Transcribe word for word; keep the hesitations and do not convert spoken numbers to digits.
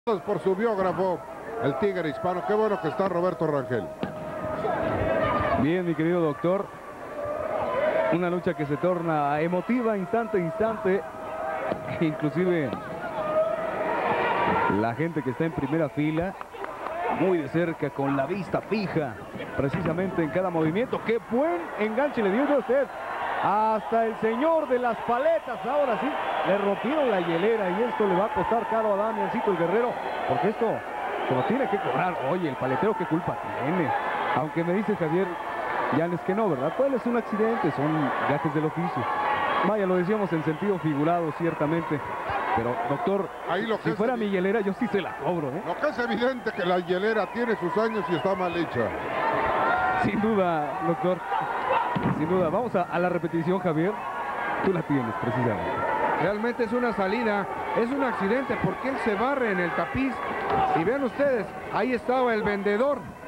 Por su biógrafo, el Tigre Hispano. Qué bueno que está Roberto Rangel. Bien, mi querido doctor. Una lucha que se torna emotiva instante a instante. Inclusive la gente que está en primera fila, muy de cerca, con la vista fija precisamente en cada movimiento. ¡Qué buen enganche le dio usted! Hasta el señor de las paletas, ahora sí, le rompieron la hielera y esto le va a costar caro a Damiancito el Guerrero, porque esto se lo tiene que cobrar. Oye, el paletero, ¿qué culpa tiene? Aunque me dice Javier Llanes que no, ¿verdad? Pues es un accidente, son gajes del oficio. Vaya, lo decíamos en sentido figurado, ciertamente. Pero, doctor, Ahí lo que si fuera mi evi- hielera, yo sí se la cobro, ¿eh? Lo que es evidente que la hielera tiene sus años y está mal hecha. Sin duda, doctor. Sin duda. Vamos a, a la repetición, Javier. Tú la tienes, precisamente. Realmente es una salida, es un accidente porque él se barre en el tapiz. Y vean ustedes, ahí estaba el vendedor.